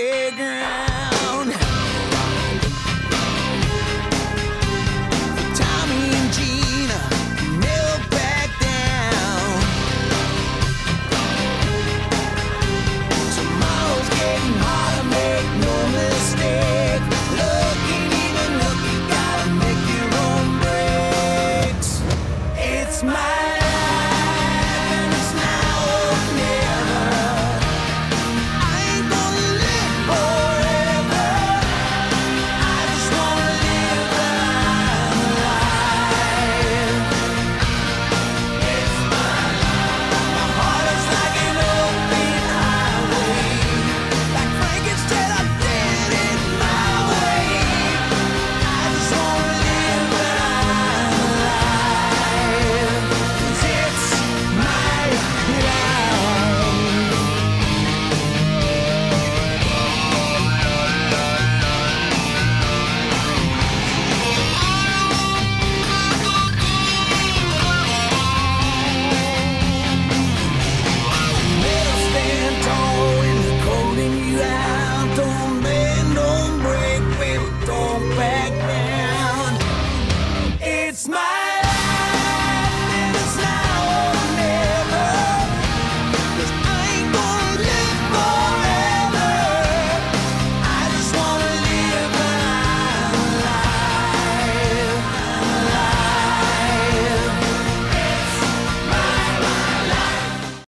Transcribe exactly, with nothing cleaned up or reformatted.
playground. Tommy and Gina never back down. Tomorrow's getting harder, make no mistake. Look ain't even look, you gotta make your own breaks. It's my it's my